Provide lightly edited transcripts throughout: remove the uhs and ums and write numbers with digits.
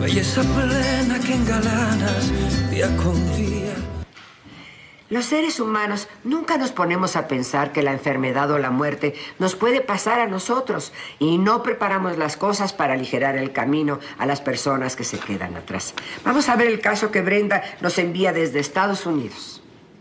belleza plena que engalanas día con día. Los seres humanos nunca nos ponemos a pensar que la enfermedad o la muerte nos puede pasar a nosotros y no preparamos las cosas para aligerar el camino a las personas que se quedan atrás. Vamos a ver el caso que Brenda nos envía desde Estados Unidos.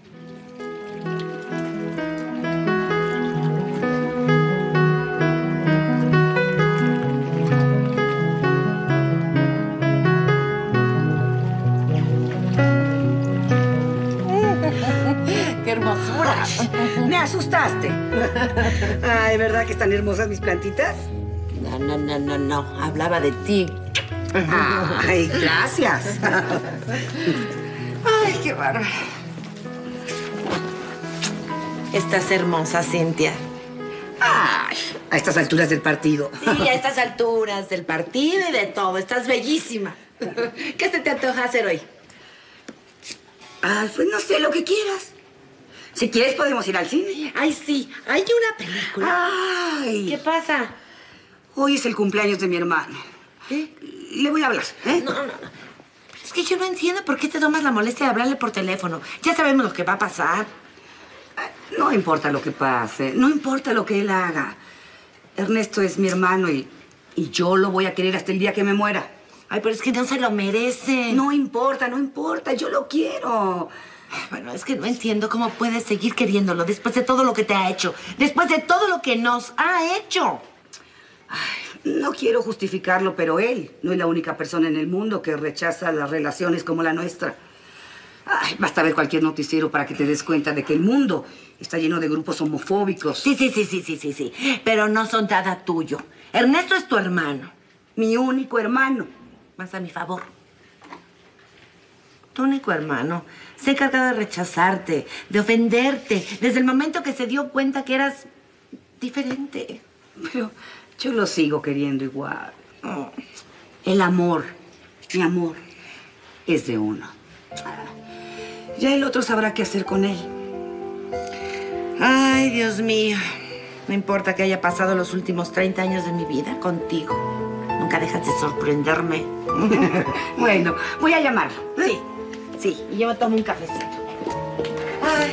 ¡Qué hermosura! ¡Me asustaste! Ay, ¿verdad que están hermosas mis plantitas? No. Hablaba de ti. Ay, gracias. Ay, qué bárbaro. Estás hermosa, Cintia. Ay, a estas alturas del partido. Sí, a estas alturas del partido y de todo. Estás bellísima. ¿Qué se te antoja hacer hoy? Ay, pues no sé, lo que quieras. Si quieres, podemos ir al cine. Ay, sí. Hay una película. Ay. ¿Qué pasa? Hoy es el cumpleaños de mi hermano. ¿Qué? Le voy a hablar, ¿eh? No. Es que yo no entiendo por qué te tomas la molestia de hablarle por teléfono. Ya sabemos lo que va a pasar. No importa lo que pase. No importa lo que él haga. Ernesto es mi hermano y yo lo voy a querer hasta el día que me muera. Ay, pero es que no se lo merece. No importa. Yo lo quiero. Bueno, es que no entiendo cómo puedes seguir queriéndolo después de todo lo que te ha hecho. Después de todo lo que nos ha hecho. Ay, no quiero justificarlo, pero él no es la única persona en el mundo que rechaza las relaciones como la nuestra. Ay, basta ver cualquier noticiero para que te des cuenta de que el mundo está lleno de grupos homofóbicos. Sí. Pero no son nada tuyo. Ernesto es tu hermano. Mi único hermano. Más a mi favor. Tu único hermano se ha encargado de rechazarte, de ofenderte, desde el momento que se dio cuenta que eras diferente. Pero yo lo sigo queriendo igual. Oh. El amor, mi amor, es de uno. Ya el otro sabrá qué hacer con él. Ay, Dios mío. No importa que haya pasado los últimos 30 años de mi vida contigo. Nunca dejas de sorprenderme. Bueno, voy a llamarlo. Sí. Y yo me tomo un cafecito. Ay.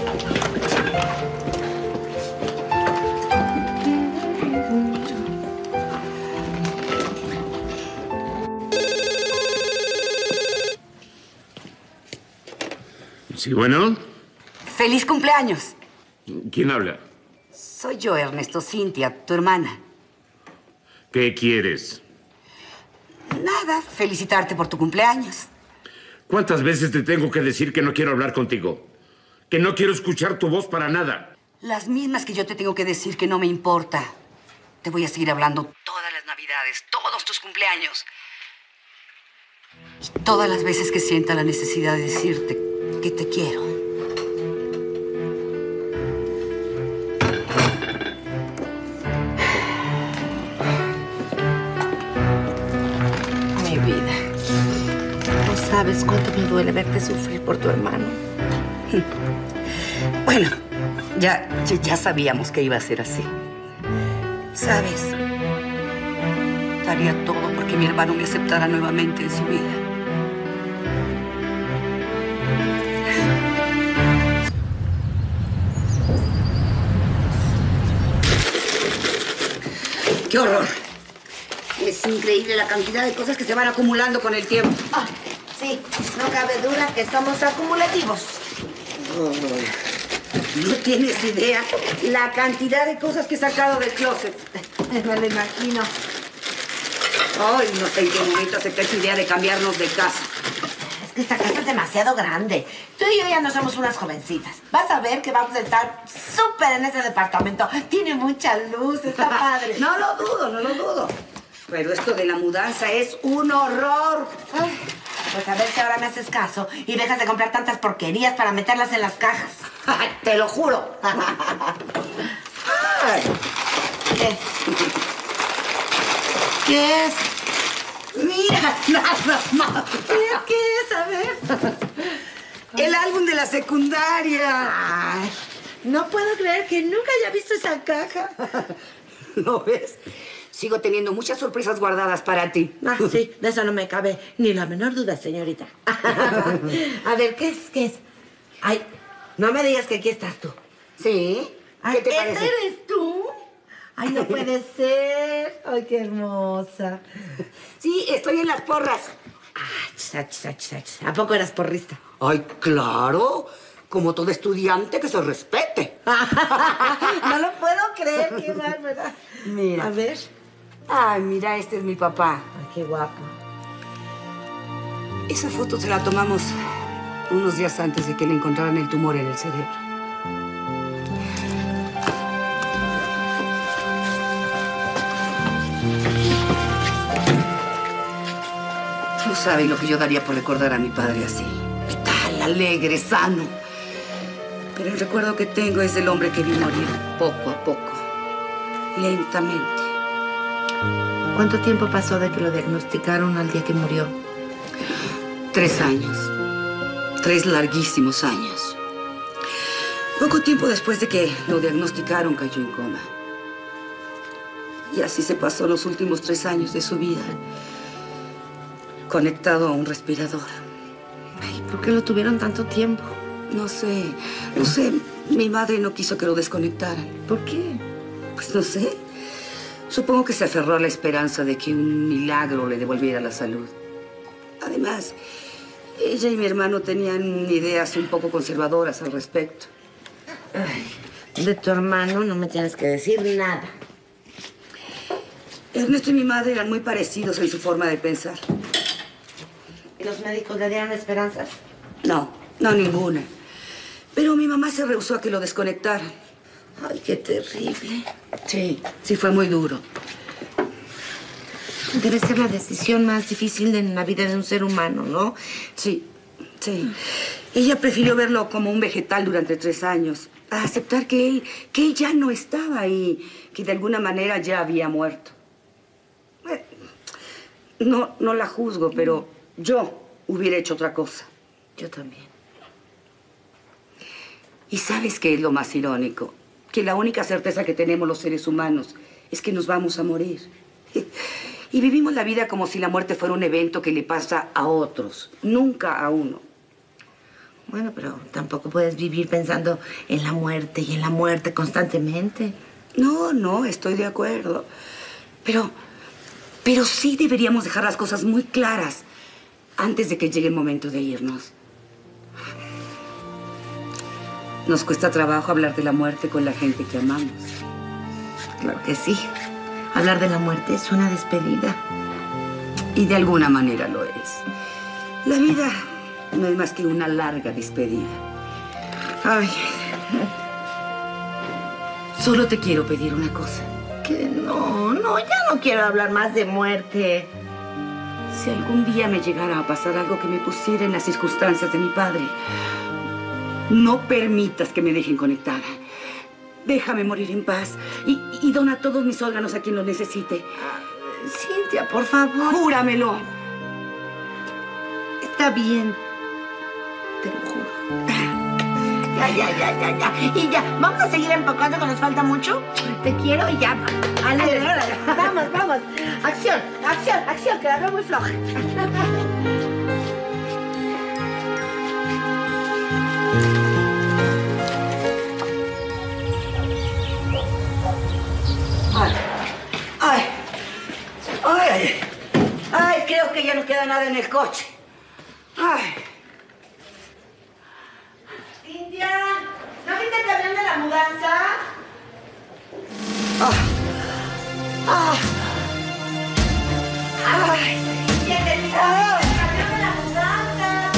Sí, bueno. ¡Feliz cumpleaños! ¿Quién habla? Soy yo, Ernesto, Cintia, tu hermana. ¿Qué quieres? Nada, felicitarte por tu cumpleaños. ¿Cuántas veces te tengo que decir que no quiero hablar contigo? Que no quiero escuchar tu voz para nada. Las mismas que yo te tengo que decir que no me importa. Te voy a seguir hablando todas las navidades, todos tus cumpleaños. Y todas las veces que sienta la necesidad de decirte que te quiero. Mi vida. No sabes cuánto me duele verte sufrir por tu hermano. Bueno, ya sabíamos que iba a ser así. ¿Sabes? Daría todo porque mi hermano me aceptara nuevamente en su vida. ¡Qué horror! Es increíble la cantidad de cosas que se van acumulando con el tiempo. Ah, sí, no cabe duda que somos acumulativos. No tienes idea la cantidad de cosas que he sacado del closet. Me lo imagino. Ay, no sé en qué momento acepté esa idea de cambiarnos de casa. Es que esta casa es demasiado grande. Tú y yo ya no somos unas jovencitas. Vas a ver que vamos a estar súper en ese departamento. Tiene mucha luz, está padre. No lo dudo. Pero esto de la mudanza es un horror. Ay, pues a ver si ahora me haces caso y dejas de comprar tantas porquerías para meterlas en las cajas. Te lo juro. Ay. ¿Qué? ¿Qué es? Mira, nada más. ¿Qué es? A ver. El álbum de la secundaria. Ay, no puedo creer que nunca haya visto esa caja. ¿Lo ves? sigo teniendo muchas sorpresas guardadas para ti. Ah, sí, de eso no me cabe ni la menor duda, señorita. A ver, ¿qué es? ¿Qué es? Ay, no me digas que aquí estás tú. ¿Sí? Ay, ¿Qué te parece? ¿ese eres tú? Ay, no puede ser. Ay, qué hermosa. Sí, estoy en las porras. Achis, achis, achis, achis. ¿A poco eras porrista? Ay, claro. Como todo estudiante que se respete. No lo puedo creer, qué bárbara. Mira. A ver. Ay, mira, este es mi papá. Ay, qué guapo. Esa foto se la tomamos unos días antes de que le encontraran el tumor en el cerebro. No sabe lo que yo daría por recordar a mi padre así. Vital, alegre, sano. Pero el recuerdo que tengo es del hombre que vi morir poco a poco, lentamente. ¿Cuánto tiempo pasó de que lo diagnosticaron al día que murió? 3 años. 3 larguísimos años. Poco tiempo después de que lo diagnosticaron, cayó en coma. Y así se pasó los últimos 3 años de su vida, conectado a un respirador. Ay, ¿por qué lo tuvieron tanto tiempo? No sé. Mi madre no quiso que lo desconectaran. ¿Por qué? Pues no sé. Supongo que se aferró a la esperanza de que un milagro le devolviera la salud. Además, ella y mi hermano tenían ideas un poco conservadoras al respecto. Ay, de tu hermano no me tienes que decir nada. Ernesto y mi madre eran muy parecidos en su forma de pensar. ¿Y los médicos le dieron esperanzas? No ninguna. Pero mi mamá se rehusó a que lo desconectaran. Ay, qué terrible. Sí, fue muy duro. Debe ser la decisión más difícil en la vida de un ser humano, ¿no? Sí. Ella prefirió verlo como un vegetal durante 3 años, a aceptar que él ya no estaba y que de alguna manera ya había muerto. No la juzgo, pero yo hubiera hecho otra cosa. Yo también. ¿Y sabes qué es lo más irónico? Que la única certeza que tenemos los seres humanos es que nos vamos a morir. Y vivimos la vida como si la muerte fuera un evento que le pasa a otros, nunca a uno. Bueno, pero tampoco puedes vivir pensando en la muerte y en la muerte constantemente. No, estoy de acuerdo. Pero sí deberíamos dejar las cosas muy claras antes de que llegue el momento de irnos. Nos cuesta trabajo hablar de la muerte con la gente que amamos. Claro que sí. Hablar de la muerte es una despedida. Y de alguna manera lo es. La vida no es más que una larga despedida. Ay, Solo te quiero pedir una cosa. que no, ya no quiero hablar más de muerte. Si algún día me llegara a pasar algo que me pusiera en las circunstancias de mi padre, no permitas que me dejen conectada. Déjame morir en paz y dona todos mis órganos a quien lo necesite. Cintia, por favor. Júramelo. Está bien. Te lo juro. Ya. Y ya, vamos a seguir empacando que nos falta mucho. Te quiero y ya. Órale. Vamos. Acción, que la veo muy floja. Ay, creo que ya no queda nada en el coche. Ay. Cintia, ¿no viste el camión de la mudanza? Ay, Cintia, el camión de la mudanza.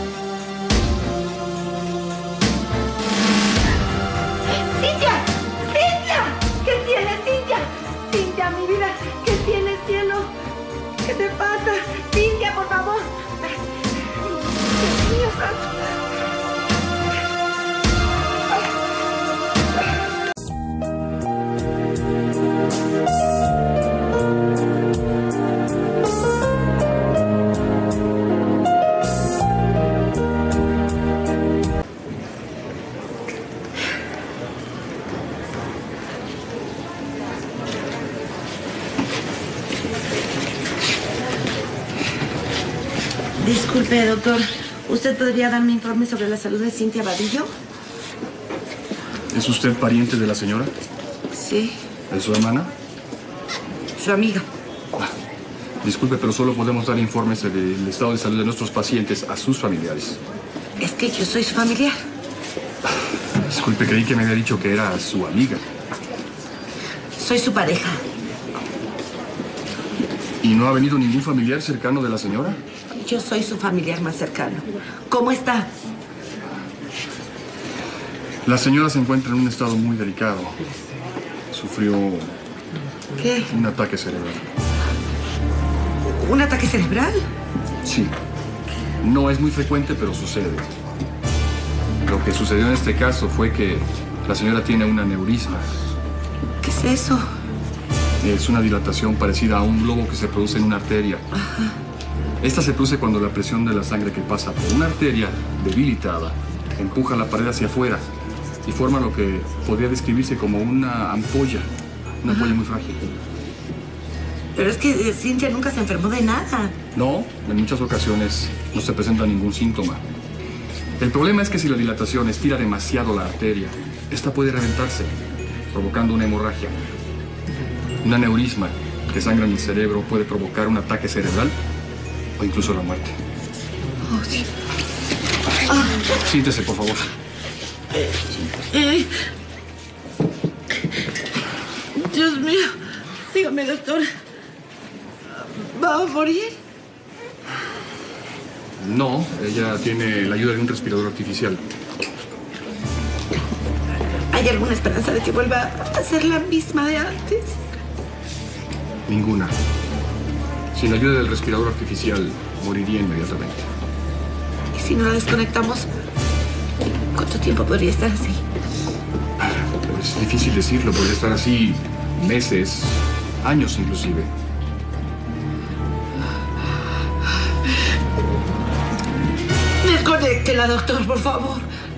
Cintia, ¿qué tienes, Cintia? Cintia, mi vida, ¿qué tienes, cielo? ¿Qué te pasa? Cintia, por favor. Dios mío, santo. Disculpe, doctor. ¿Usted podría darme informe sobre la salud de Cintia Vadillo? ¿Es usted pariente de la señora? Sí. ¿Es su hermana? Su amiga. Disculpe, pero solo podemos dar informes del estado de salud de nuestros pacientes a sus familiares. Es que yo soy su familiar. Disculpe, creí que me había dicho que era su amiga. Soy su pareja. ¿Y no ha venido ningún familiar cercano de la señora? Yo soy su familiar más cercano. ¿Cómo está? La señora se encuentra en un estado muy delicado. Sufrió ¿Qué? un ataque cerebral. ¿Un ataque cerebral? Sí. No es muy frecuente, pero sucede. Lo que sucedió en este caso fue que la señora tiene un aneurisma. ¿Qué es eso? Es una dilatación parecida a un globo que se produce en una arteria. Ajá. Esta se produce cuando la presión de la sangre que pasa por una arteria debilitada empuja la pared hacia afuera y forma lo que podría describirse como una ampolla muy frágil. Pero es que Cintia nunca se enfermó de nada. No, en muchas ocasiones no se presenta ningún síntoma. El problema es que si la dilatación estira demasiado la arteria, esta puede reventarse, provocando una hemorragia. Un aneurisma que sangra en el cerebro puede provocar un ataque cerebral o incluso la muerte. Oh, sí. Siéntese, por favor. Dios mío. Dígame, doctor. ¿Va a morir? No, ella tiene la ayuda de un respirador artificial. ¿Hay alguna esperanza de que vuelva a ser la misma de antes? Ninguna. Sin la ayuda del respirador artificial, moriría inmediatamente. ¿Y si no la desconectamos? ¿Cuánto tiempo podría estar así? Es difícil decirlo, podría estar así meses, años inclusive. Desconéctela, doctor, por favor.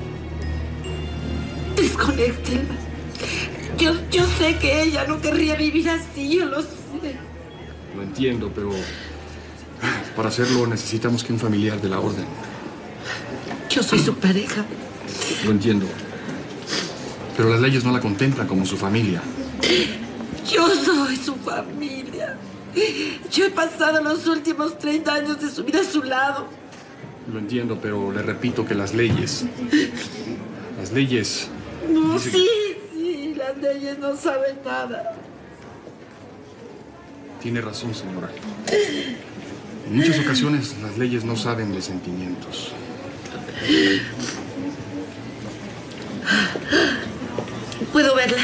Desconéctela. Yo sé que ella no querría vivir así, yo lo sé. Lo entiendo, pero para hacerlo necesitamos que un familiar de la orden. Yo soy su pareja. Lo entiendo. Pero las leyes no la contemplan como su familia. Yo soy su familia. Yo he pasado los últimos 30 años de su vida a su lado. Lo entiendo, pero le repito que las leyes... Las leyes... No, sí, las leyes no saben nada. Tiene razón, señora. En muchas ocasiones las leyes no saben de sentimientos. ¿Puedo verla?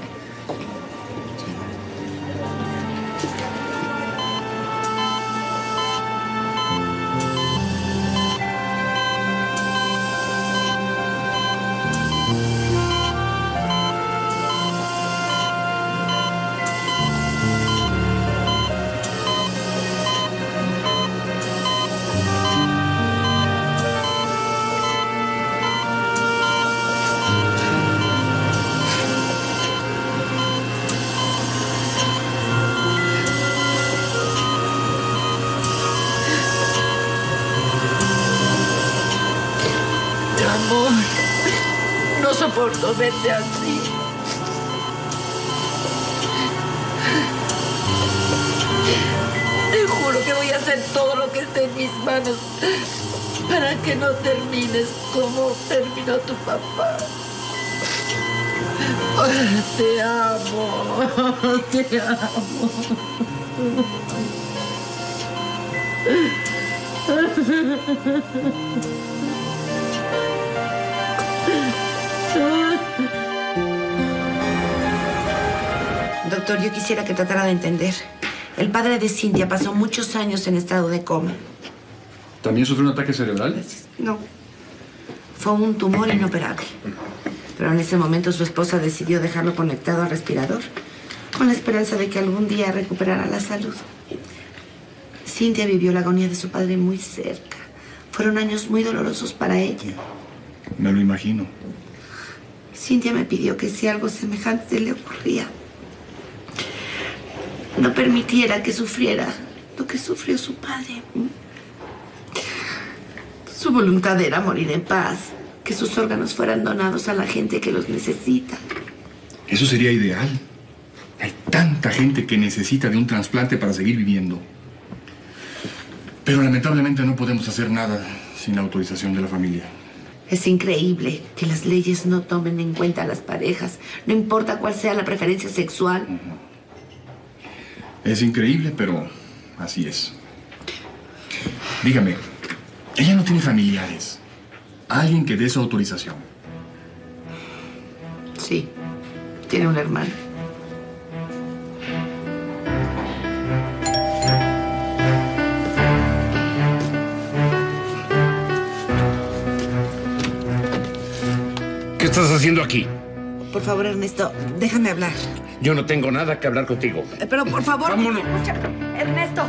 Amor, no soporto verte así. Te juro que voy a hacer todo lo que esté en mis manos para que no termines como terminó tu papá. Te amo, te amo. Doctor, yo quisiera que tratara de entender. El padre de Cintia pasó muchos años en estado de coma. ¿También sufrió un ataque cerebral? No. Fue un tumor inoperable. Pero en ese momento su esposa decidió dejarlo conectado al respirador, con la esperanza de que algún día recuperara la salud. Cintia vivió la agonía de su padre muy cerca. Fueron años muy dolorosos para ella. Me lo imagino. Cintia me pidió que si algo semejante le ocurría, no permitiera que sufriera lo que sufrió su padre. Su voluntad era morir en paz, que sus órganos fueran donados a la gente que los necesita. Eso sería ideal. Hay tanta gente que necesita de un trasplante para seguir viviendo. Pero lamentablemente no podemos hacer nada sin la autorización de la familia. Es increíble que las leyes no tomen en cuenta a las parejas, no importa cuál sea la preferencia sexual. Es increíble, pero así es. Dígame, ella no tiene familiares. Alguien que dé su autorización. Sí, tiene un hermano. ¿Qué estás haciendo aquí? Por favor, Ernesto, déjame hablar. Yo no tengo nada que hablar contigo. Pero por favor... ¡Vámonos! Escucha, Ernesto.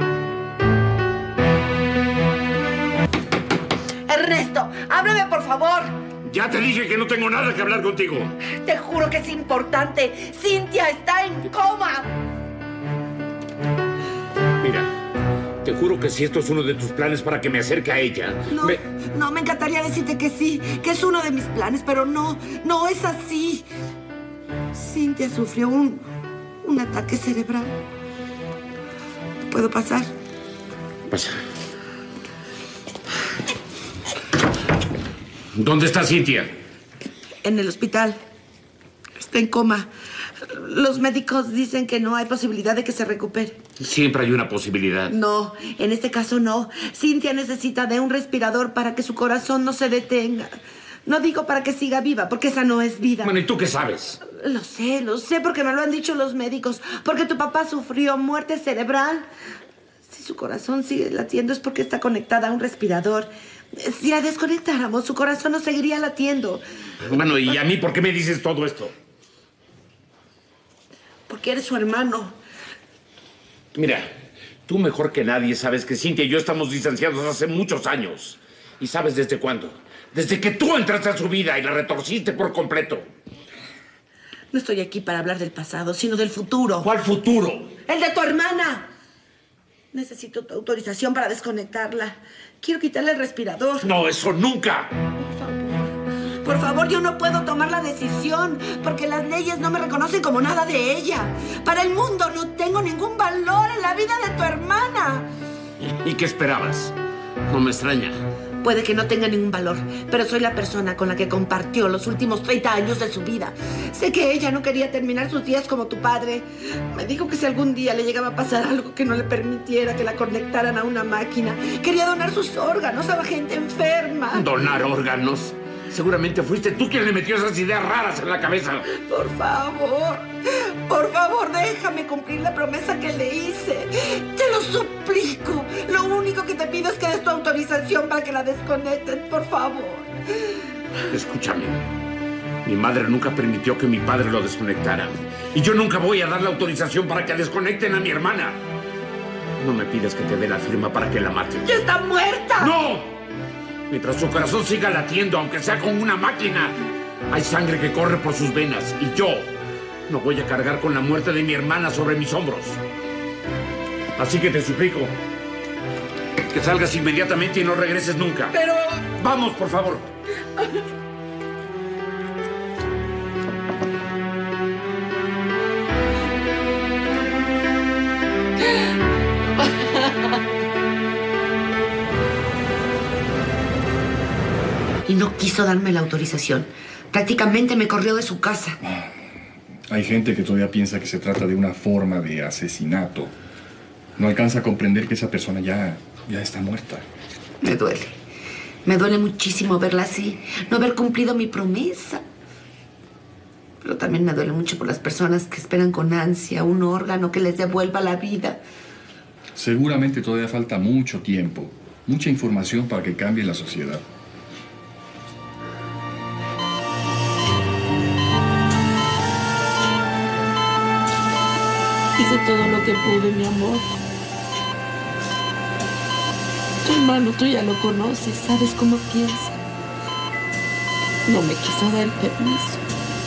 Ernesto, háblame, por favor. Ya te dije que no tengo nada que hablar contigo. Te juro que es importante. Cintia está en coma. Mira, te juro que si esto es uno de tus planes para que me acerque a ella... No, me encantaría decirte que sí, que es uno de mis planes, pero no es así. Cintia sufrió un ataque cerebral. ¿Puedo pasar? Pasa. ¿Dónde está Cintia? En el hospital. Está en coma. Los médicos dicen que no hay posibilidad de que se recupere. Siempre hay una posibilidad. No, en este caso no. Cintia necesita de un respirador para que su corazón no se detenga. No digo para que siga viva, porque esa no es vida. Bueno, ¿y tú qué sabes? Lo sé, porque me lo han dicho los médicos. Porque tu papá sufrió muerte cerebral. Si su corazón sigue latiendo es porque está conectada a un respirador. Si la desconectáramos, su corazón no seguiría latiendo. Bueno, ¿y a mí por qué me dices todo esto? Porque eres su hermano. Mira, tú mejor que nadie sabes que Cintia y yo estamos distanciados hace muchos años. ¿Y sabes desde cuándo? Desde que tú entraste a su vida y la retorciste por completo. No estoy aquí para hablar del pasado, sino del futuro. ¿Cuál futuro? ¡El de tu hermana! Necesito tu autorización para desconectarla. Quiero quitarle el respirador. No, eso nunca. Por favor, yo no puedo tomar la decisión porque las leyes no me reconocen como nada de ella. Para el mundo no tengo ningún valor en la vida de tu hermana. ¿Y qué esperabas? No me extraña. Puede que no tenga ningún valor, pero soy la persona con la que compartió los últimos 30 años de su vida. Sé que ella no quería terminar sus días como tu padre. Me dijo que si algún día le llegaba a pasar algo que no le permitiera que la conectaran a una máquina, quería donar sus órganos a la gente enferma. ¿Donar órganos? Seguramente fuiste tú quien le metió esas ideas raras en la cabeza. Por favor, déjame cumplir la promesa que le hice. Te lo suplico. Lo único que te pido es que des tu autorización para que la desconecten, por favor. Escúchame. Mi madre nunca permitió que mi padre lo desconectara. Y yo nunca voy a dar la autorización para que desconecten a mi hermana. No me pidas que te dé la firma para que la maten. ¡Ya está muerta! ¡No! Mientras su corazón siga latiendo, aunque sea con una máquina, hay sangre que corre por sus venas. Y yo no voy a cargar con la muerte de mi hermana sobre mis hombros. Así que te suplico que salgas inmediatamente y no regreses nunca. Pero... ¡Vamos, por favor! Y no quiso darme la autorización. Prácticamente me corrió de su casa. Hay gente que todavía piensa que se trata de una forma de asesinato. No alcanza a comprender que esa persona ya está muerta. Me duele. Me duele muchísimo verla así. No haber cumplido mi promesa. Pero también me duele mucho por las personas que esperan con ansia un órgano que les devuelva la vida. Seguramente todavía falta mucho tiempo, mucha información para que cambie la sociedad. Hice todo lo que pude, mi amor. Tu hermano, tú ya lo conoces, sabes cómo piensa. No me quiso dar el permiso.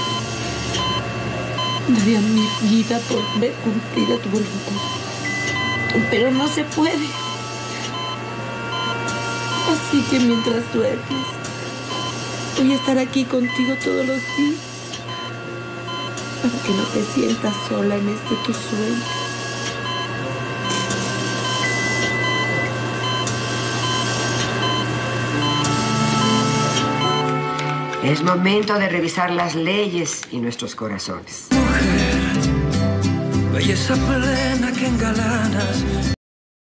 Daría mi vida por ver cumplida tu voluntad. Pero no se puede. Así que mientras duermes, voy a estar aquí contigo todos los días para que no te sientas sola en este tu sueño. Es momento de revisar las leyes y nuestros corazones. Mujer, belleza plena que engalanas